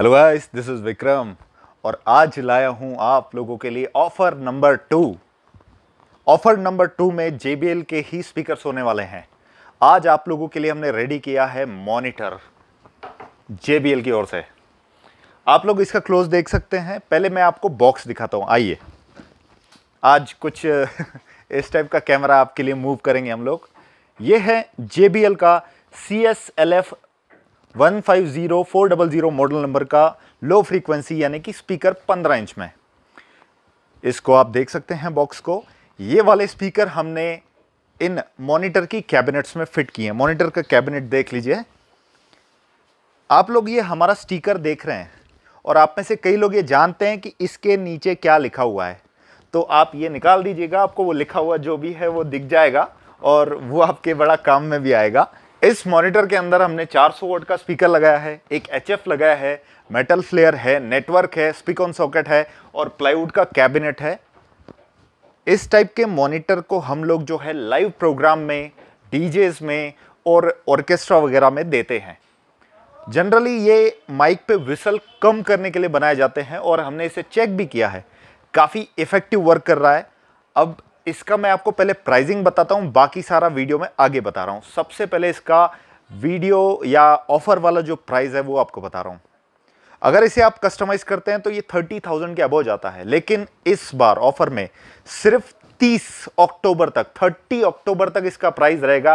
Hello guys, this is Vikram और आज लाया हूं आप लोगों के लिए ऑफर नंबर 2। ऑफर नंबर 2 में JBL के ही स्पीकर्स होने वाले हैं। आज आप लोगों के लिए हमने रेडी किया है मॉनिटर JBL की ओर से। आप लोग इसका क्लोज देख सकते हैं। पहले मैं आपको बॉक्स दिखाता हूं, आइए। आज कुछ इस टाइप का कैमरा आपके लिए मूव करेंगे हम लोग। ये है JBL का CSLF 150400 मॉडल नंबर का लो फ्रीक्वेंसी यानी कि स्पीकर 15 इंच में। इसको आप देख सकते हैं बॉक्स को। ये वाले स्पीकर हमने इन मॉनिटर की कैबिनेट्स में फिट किए हैं। मॉनिटर का कैबिनेट देख लीजिए आप लोग। ये हमारा स्टिकर देख रहे हैं और आप में से कई लोग ये जानते हैं कि इसके नीचे क्या लिखा हुआ है, तो आप ये निकाल दीजिएगा। आपको वो लिखा हुआ जो भी है वो दिख जाएगा और वो आपके बड़ा काम में भी आएगा। इस मॉनिटर के अंदर हमने 400 वोल्ट का स्पीकर लगाया है, एक HF लगाया है, मेटल फ्लेयर है, नेटवर्क है, स्पीक ऑन सॉकेट है और प्लाईवुड का कैबिनेट है। इस टाइप के मॉनिटर को हम लोग जो है लाइव प्रोग्राम में, डीजेज में और ऑर्केस्ट्रा वगैरह में देते हैं। जनरली ये माइक पे विसल कम करने के लिए बनाए जाते हैं और हमने इसे चेक भी किया है, काफ़ी इफेक्टिव वर्क कर रहा है। अब इसका मैं आपको पहले प्राइसिंग बताता हूं, बाकी सारा वीडियो में आगे बता रहा हूं। सबसे पहले इसका वीडियो या ऑफर वाला जो प्राइस है वो आपको बता रहा हूं। अगर इसे आप कस्टमाइज करते हैं तो ये 30,000 के अबव जाता है, लेकिन इस बार ऑफर में सिर्फ 30 अक्टूबर तक, 30 अक्टूबर तक इसका प्राइस रहेगा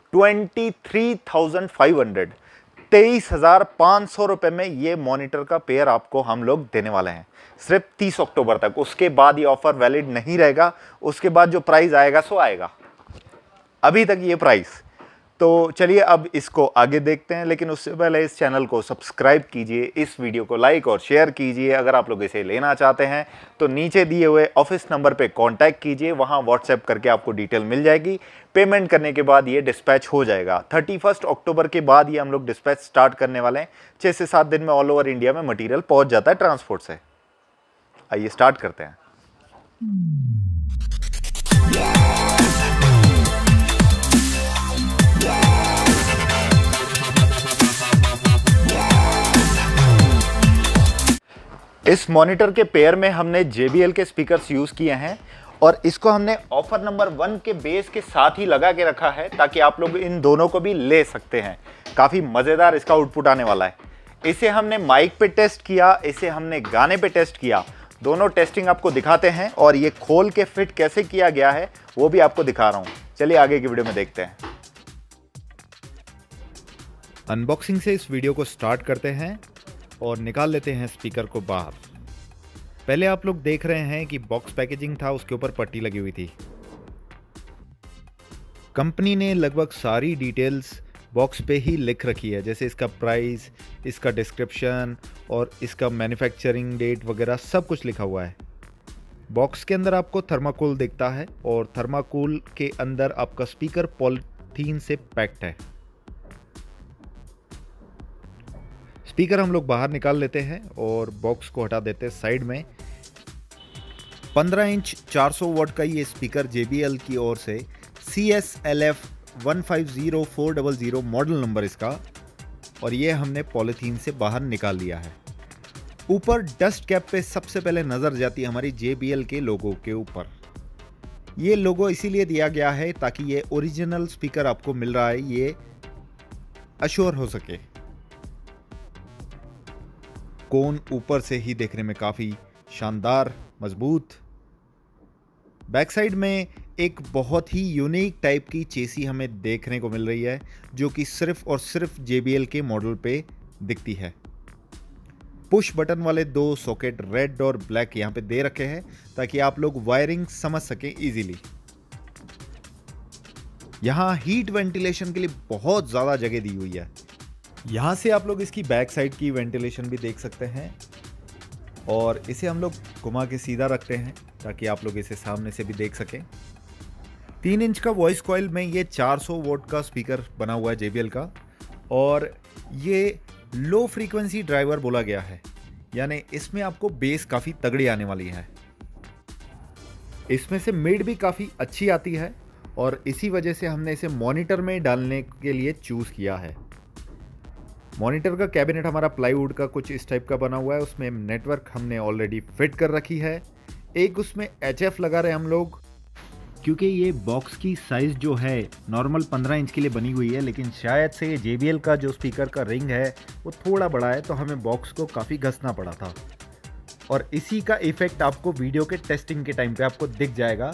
23,500, 23,500 रुपए में ये मॉनिटर का पेयर आपको हम लोग देने वाले हैं सिर्फ 30 अक्टूबर तक। उसके बाद ये ऑफर वैलिड नहीं रहेगा। उसके बाद जो प्राइस आएगा सो आएगा, अभी तक ये प्राइस। तो चलिए अब इसको आगे देखते हैं, लेकिन उससे पहले इस चैनल को सब्सक्राइब कीजिए, इस वीडियो को लाइक और शेयर कीजिए। अगर आप लोग इसे लेना चाहते हैं तो नीचे दिए हुए ऑफिस नंबर पे कांटेक्ट कीजिए, वहां व्हाट्सएप करके आपको डिटेल मिल जाएगी। पेमेंट करने के बाद ये डिस्पैच हो जाएगा। 31 अक्टूबर के बाद ये हम लोग डिस्पैच स्टार्ट करने वाले हैं। 6 से 7 दिन में ऑल ओवर इंडिया में मटीरियल पहुंच जाता है ट्रांसपोर्ट से। आइए स्टार्ट करते हैं। इस मॉनिटर के पेयर में हमने JBL के स्पीकर्स यूज किए हैं और इसको हमने ऑफर नंबर 1 के बेस के साथ ही लगा के रखा है ताकि आप लोग इन दोनों को भी ले सकते हैं। काफी मजेदार इसका आउटपुट आने वाला है। इसे हमने माइक पे टेस्ट किया, इसे हमने गाने पे टेस्ट किया। दोनों टेस्टिंग आपको दिखाते हैं और ये खोल के फिट कैसे किया गया है वो भी आपको दिखा रहा हूं। चलिए आगे की वीडियो में देखते हैं। अनबॉक्सिंग से इस वीडियो को स्टार्ट करते हैं और निकाल लेते हैं स्पीकर को बाहर। पहले आप लोग देख रहे हैं कि बॉक्स पैकेजिंग था, उसके ऊपर पट्टी लगी हुई थी। कंपनी ने लगभग सारी डिटेल्स बॉक्स पे ही लिख रखी है, जैसे इसका प्राइस, इसका डिस्क्रिप्शन और इसका मैन्युफैक्चरिंग डेट वगैरह सब कुछ लिखा हुआ है। बॉक्स के अंदर आपको थर्माकोल दिखता है और थर्माकोल के अंदर आपका स्पीकर पॉलीथीन से पैक्ड है। स्पीकर हम लोग बाहर निकाल लेते हैं और बॉक्स को हटा देते हैं साइड में। 15 इंच 400 वाट का ये स्पीकर JBL की ओर से CSLF 150400 मॉडल नंबर इसका, और ये हमने पॉलीथीन से बाहर निकाल लिया है। ऊपर डस्ट कैप पे सबसे पहले नज़र जाती है हमारी JBL के लोगो के ऊपर। ये लोगो इसीलिए दिया गया है ताकि ये ओरिजिनल स्पीकर आपको मिल रहा है ये अश्योर हो सके। कोन ऊपर से ही देखने में काफ़ी शानदार, मजबूत। बैक साइड में एक बहुत ही यूनिक टाइप की चेसी हमें देखने को मिल रही है, जो कि सिर्फ और सिर्फ JBL के मॉडल पे दिखती है। पुश बटन वाले 2 सॉकेट रेड और ब्लैक यहाँ पे दे रखे हैं ताकि आप लोग वायरिंग समझ सकें इजीली। यहाँ हीट वेंटिलेशन के लिए बहुत ज़्यादा जगह दी हुई है। यहाँ से आप लोग इसकी बैक साइड की वेंटिलेशन भी देख सकते हैं और इसे हम लोग घुमा के सीधा रखते हैं ताकि आप लोग इसे सामने से भी देख सकें। 3 इंच का वॉइस कॉइल में ये 400 वोल्ट का स्पीकर बना हुआ है JBL का, और ये लो फ्रीक्वेंसी ड्राइवर बोला गया है, यानी इसमें आपको बेस काफ़ी तगड़ी आने वाली है। इसमें से मिड भी काफ़ी अच्छी आती है और इसी वजह से हमने इसे मॉनिटर में डालने के लिए चूज़ किया है। मॉनिटर का कैबिनेट हमारा प्लाईवुड का कुछ इस टाइप का बना हुआ है, उसमें नेटवर्क हमने ऑलरेडी फिट कर रखी है। एक उसमें HF लगा रहे हम लोग, क्योंकि ये बॉक्स की साइज़ जो है नॉर्मल 15 इंच के लिए बनी हुई है, लेकिन शायद से ये JBL का जो स्पीकर का रिंग है वो थोड़ा बड़ा है, तो हमें बॉक्स को काफ़ी घसना पड़ा था। और इसी का इफ़ेक्ट आपको वीडियो के टेस्टिंग के टाइम पे आपको दिख जाएगा।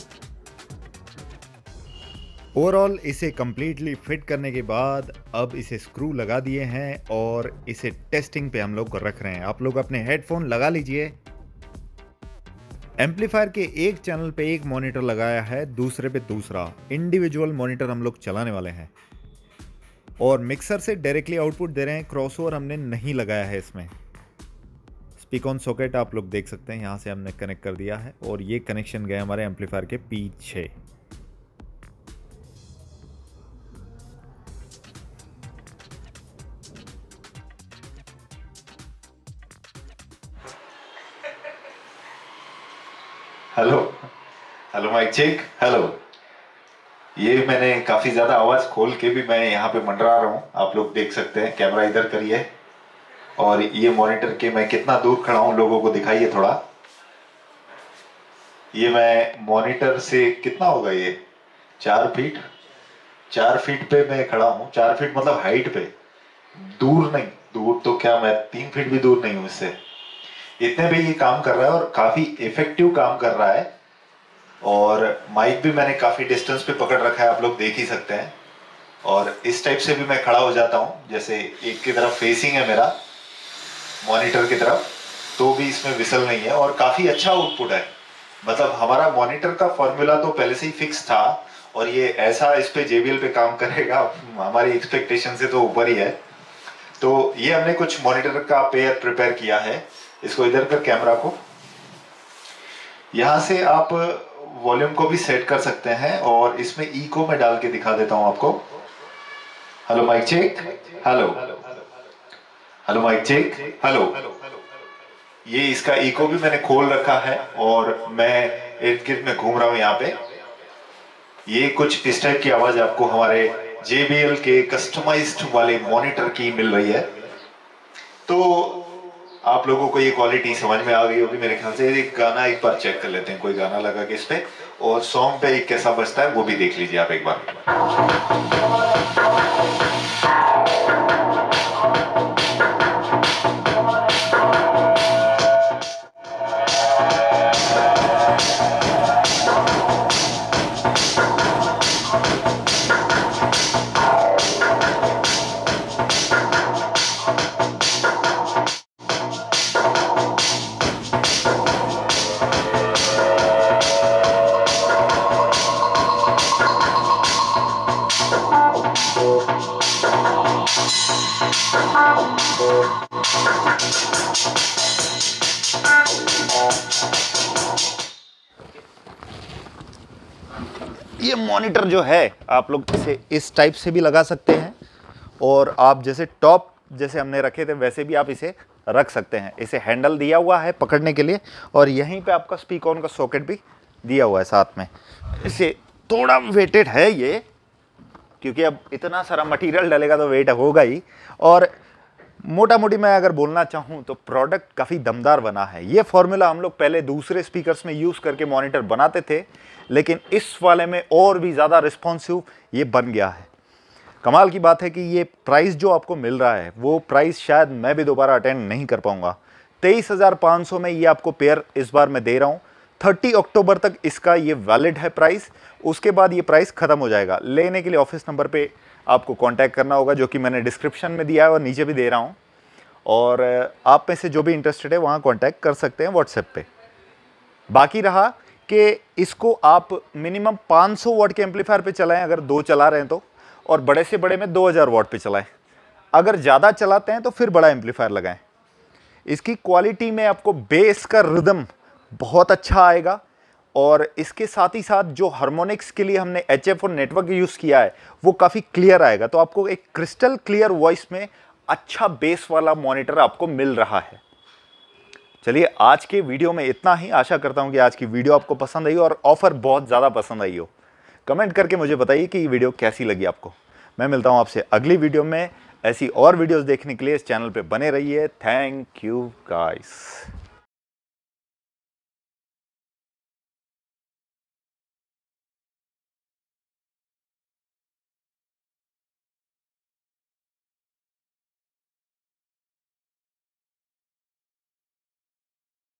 ओवरऑल इसे कम्प्लीटली फिट करने के बाद अब इसे स्क्रू लगा दिए हैं और इसे टेस्टिंग पे हम लोग रख रहे हैं। आप लोग अपने हेडफोन लगा लीजिए। एम्पलीफायर के एक चैनल पे एक मॉनिटर लगाया है, दूसरे पे दूसरा। इंडिविजुअल मॉनिटर हम लोग चलाने वाले हैं और मिक्सर से डायरेक्टली आउटपुट दे रहे हैं। क्रॉसओवर हमने नहीं लगाया है इसमें। स्पीक ऑन सॉकेट आप लोग देख सकते हैं, यहाँ से हमने कनेक्ट कर दिया है और ये कनेक्शन गया हमारे एम्पलीफायर के पीछे। Hello hello mic check. Hello, ये मैंने काफी ज्यादा आवाज खोल के भी मैं यहाँ पे मंडरा रहा हूँ, आप लोग देख सकते हैं। कैमरा इधर करिए और ये मॉनिटर के मैं कितना दूर खड़ा हूँ लोगों को दिखाइए थोड़ा। ये मैं मॉनिटर से कितना होगा, ये 4 फीट पे मैं खड़ा हूँ। 4 फीट मतलब हाइट पे, दूर नहीं। दूर तो क्या, मैं 3 फीट भी दूर नहीं हूँ इससे। इतने पे ये काम कर रहा है और काफी इफेक्टिव काम कर रहा है। और माइक भी मैंने काफी डिस्टेंस पे पकड़ रखा है, आप लोग देख ही सकते हैं। और इस टाइप से भी मैं खड़ा हो जाता हूँ, जैसे एक की तरफ फेसिंग है मेरा मॉनिटर की तरफ, तो भी इसमें विसल नहीं है और काफी अच्छा आउटपुट है। मतलब हमारा मॉनिटर का फॉर्मूला तो पहले से ही फिक्स था और ये ऐसा इस पे JBL पे काम करेगा हमारी एक्सपेक्टेशन से तो ऊपर ही है। तो ये हमने कुछ मॉनिटर का पेयर प्रिपेयर किया है। इसको इधर कर, कैमरा को यहां से आप वॉल्यूम को भी सेट कर सकते हैं और इसमें इको में डाल के दिखा देता हूं आपको। Hello mic check. Hello hello mic check. Hello, ये इसका इको भी मैंने खोल रखा है और मैं इर्द गिर्द में घूम रहा हूं यहाँ पे। ये कुछ इस टाइप की आवाज आपको हमारे JBL के कस्टमाइज्ड वाले मॉनिटर की मिल रही है। तो आप लोगों को ये क्वालिटी समझ में आ गई होगी मेरे ख्याल से। एक गाना एक बार चेक कर लेते हैं, कोई गाना लगा के इस पे, और सॉन्ग पे एक कैसा बजता है वो भी देख लीजिए आप एक बार। ये मॉनिटर जो है आप लोग इसे इस टाइप से भी लगा सकते हैं और आप जैसे टॉप जैसे हमने रखे थे वैसे भी आप इसे रख सकते हैं। इसे हैंडल दिया हुआ है पकड़ने के लिए और यहीं पे आपका स्पीक ऑन का सॉकेट भी दिया हुआ है साथ में। इसे थोड़ा वेटेड है ये, क्योंकि अब इतना सारा मटेरियल डलेगा तो वेट होगा ही। और मोटा मोटी मैं अगर बोलना चाहूँ तो प्रोडक्ट काफ़ी दमदार बना है। ये फॉर्मूला हम लोग पहले दूसरे स्पीकर्स में यूज़ करके मॉनिटर बनाते थे, लेकिन इस वाले में और भी ज़्यादा रिस्पॉन्सिव ये बन गया है। कमाल की बात है कि ये प्राइस जो आपको मिल रहा है वो प्राइस शायद मैं भी दोबारा अटेंड नहीं कर पाऊँगा। 23,500 में ये आपको पेयर इस बार मैं दे रहा हूँ। 30 अक्टूबर तक इसका ये वैलिड है प्राइस, उसके बाद ये प्राइस ख़त्म हो जाएगा। लेने के लिए ऑफिस नंबर पे आपको कांटेक्ट करना होगा, जो कि मैंने डिस्क्रिप्शन में दिया है और नीचे भी दे रहा हूँ। और आप में से जो भी इंटरेस्टेड है वहाँ कांटेक्ट कर सकते हैं व्हाट्सएप पे। बाकी रहा कि इसको आप मिनिमम 500 वाट के एम्पलीफायर पे चलाएं अगर 2 चला रहे हैं तो, और बड़े से बड़े में 2000 वाट पे चलाएं। अगर ज़्यादा चलाते हैं तो फिर बड़ा एम्पलीफायर लगाएं। इसकी क्वालिटी में आपको बेस का रिदम बहुत अच्छा आएगा और इसके साथ ही साथ जो हार्मोनिक्स के लिए हमने HF और नेटवर्क यूज़ किया है वो काफ़ी क्लियर आएगा। तो आपको एक क्रिस्टल क्लियर वॉइस में अच्छा बेस वाला मॉनिटर आपको मिल रहा है। चलिए आज के वीडियो में इतना ही। आशा करता हूं कि आज की वीडियो आपको पसंद आई और ऑफर बहुत ज़्यादा पसंद आई हो। कमेंट करके मुझे बताइए कि ये वीडियो कैसी लगी आपको। मैं मिलता हूं आपसे अगली वीडियो में ऐसी और वीडियोस देखने के लिए इस चैनल पे बने रहिए। Thank you guys.